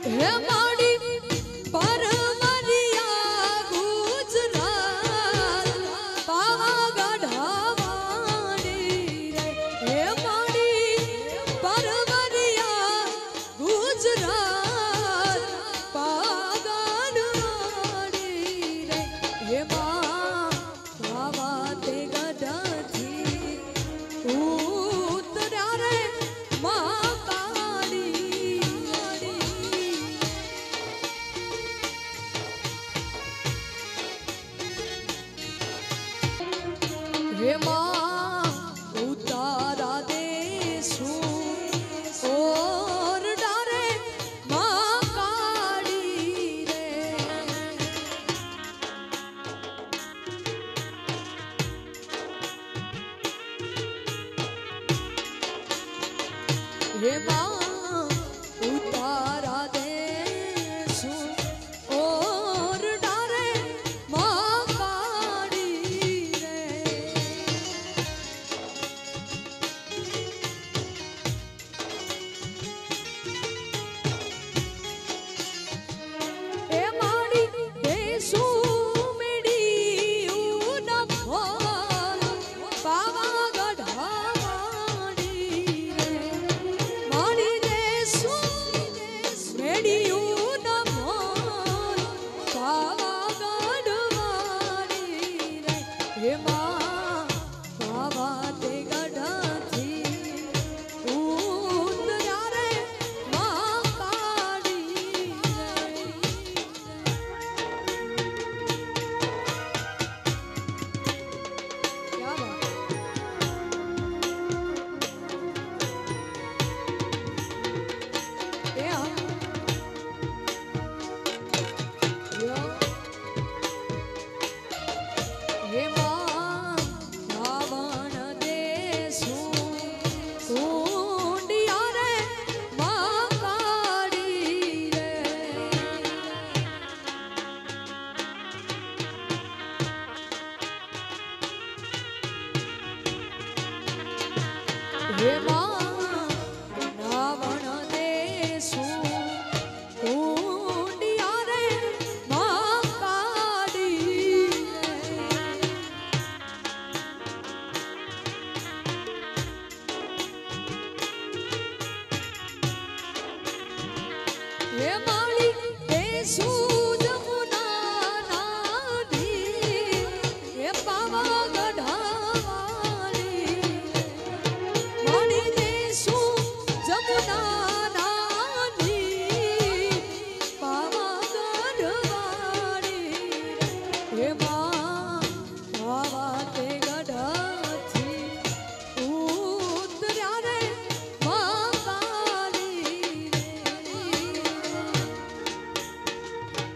हे माड़ी परमरिया गुजरात पावागढ़ वाड़ी रे। हे माड़ी परमरिया गुजरात पावागढ़ वाड़ी रे। हे मां बाबा ते गढ़ थी उतरा रे मां हे मां उतारा देसू और डारे मां काड़ी रे। हे मां उतारा देसू और डारे मां काड़ी रे। हे माड़ी देसू मेड़ी उन फल पावागढ़ वाड़ी रे। माड़ी देसू मेड़ी उन फल पावागढ़ वाड़ी रे। हे मां बाबा ते गढ़ थी उतरा रे मां काड़ी रे। क्या बात है हम यो। हे मां रावण देसू ऊंडिया रे मां काड़ी रे। हे मां रावण देसू ऊंडिया रे मां काड़ी रे। हे माड़ी देसू जमुना नाधी हे पावागढ़ वाड़ी रे। माड़ी देसू जमुना नाधी पावागढ़ वाड़ी रे। हे मां बाबा ते गढ़ थी उतरा रे मां काड़ी रे।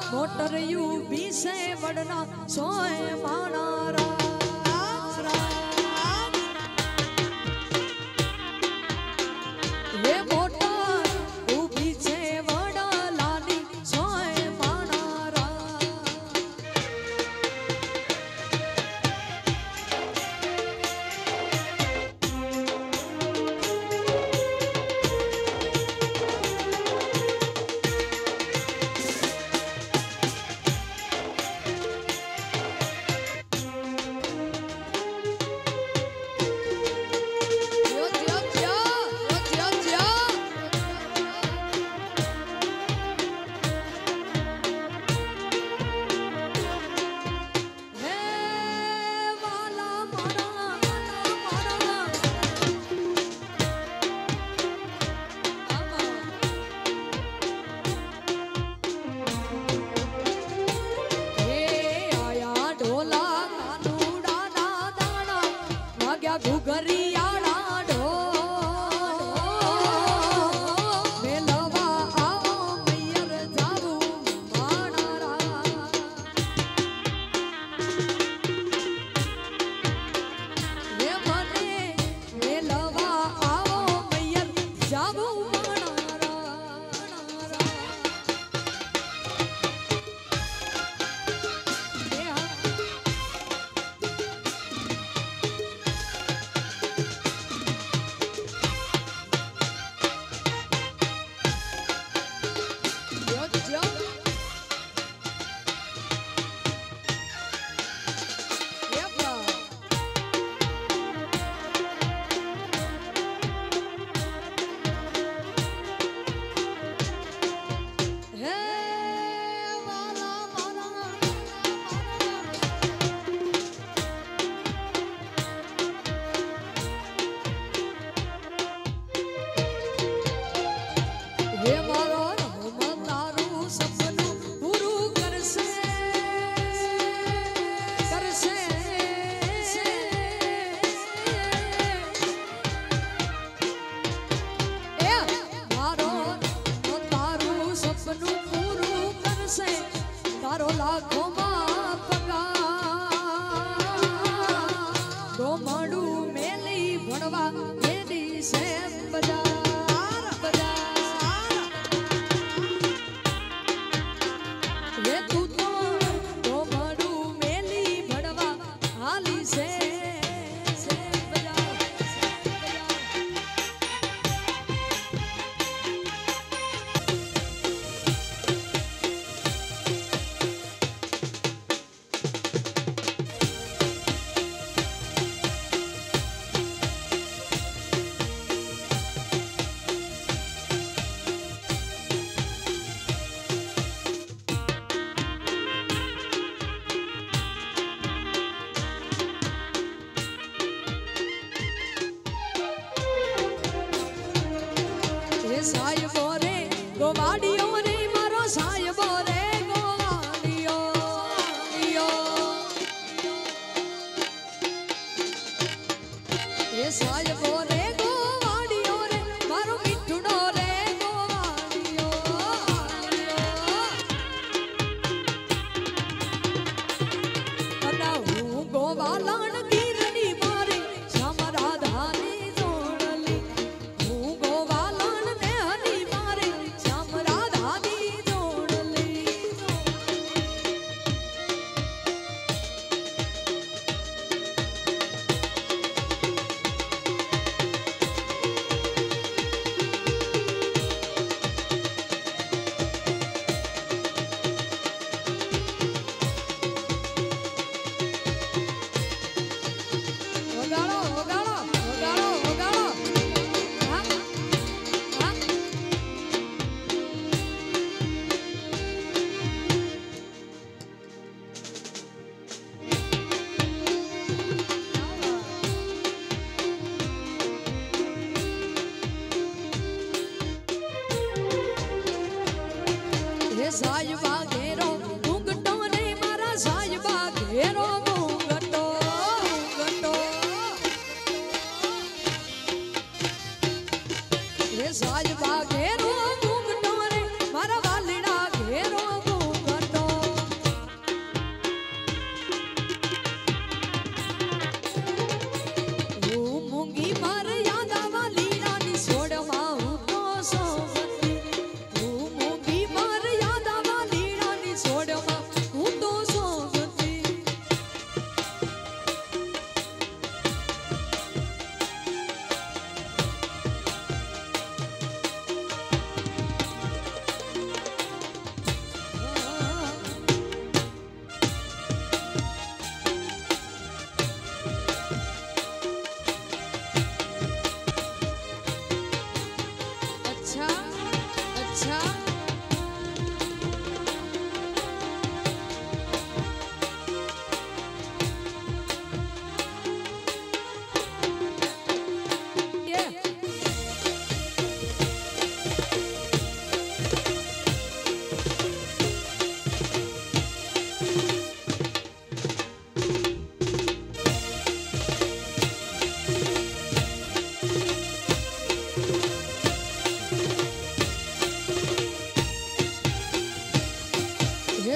मोटर यू भी से वड़ना सोए माना राज राज ये मोटर ऊभी से वड़ा लानी सोए माना राज સાજ બાગેરો ઘૂંઘટો રે મારા વાલડા ઘેરો ઘૂંઘટો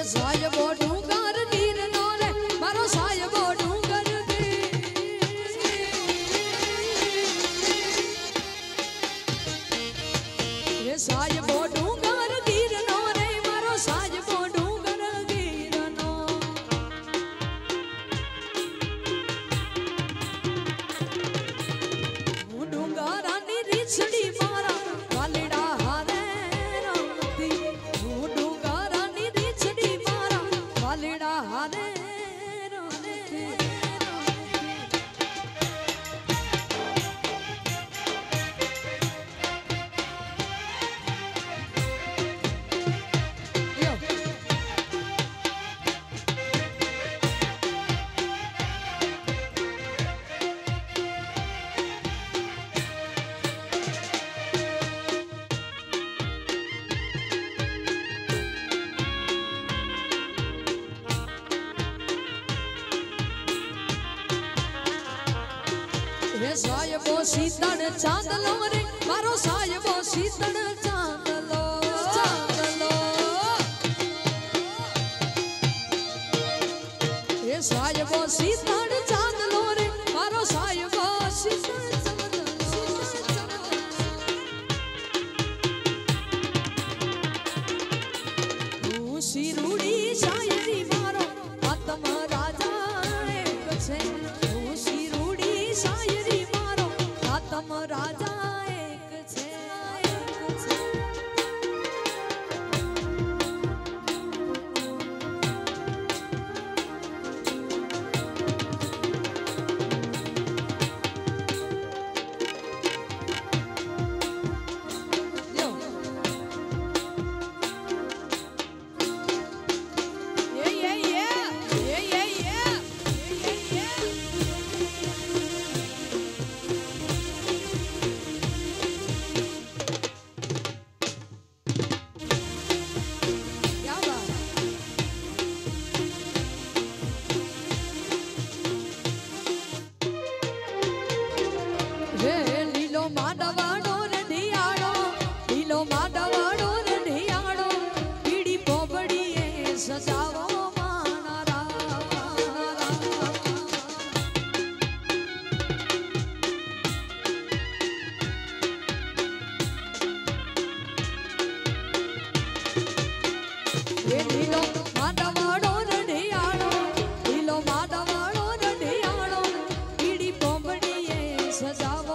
એ સાહેબો ડુંગર ગીરનો રે મારો સાહેબો ડુંગર ગીર એ સાહેબો ડુંગર ગીરનો રે મારો સાહેબો ડુંગર ગીરનો હું ડુંગરાની રીછડી મારા વાલીડા હારે રમતી હું ડુંગરાની રીછડી મારા વાલીડા હારે રમતી હે સાહેબો શીતળ ચાંદલો રે મારો સાહેબો શીતળ ચાંદલો ચાંદલો હે સાહેબો શીતળ ચાંદલો રે મારો સાહેબો શીતળ હું શિરુડી શાયરી મારો આત્મ રાજા એક છે હું શિરુડી શાયરી મારો આત્મ રાજા એક છે લીલો માડવાડો રઢિયાળો લીલો માડવાડો રઢિયાળો પીડી પોબડીએ સજાવો લીલો માડવાડો રઢિયાળો લીલો માડવાડો રઢિયાળો પીડી પોબડીએ સજાવો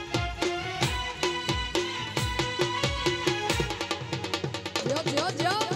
Yo, yo, yo.